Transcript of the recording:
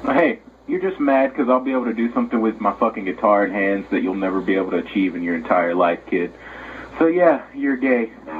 Hey, you're just mad because I'll be able to do something with my fucking guitar in hands that you'll never be able to achieve in your entire life, kid. So yeah, you're gay.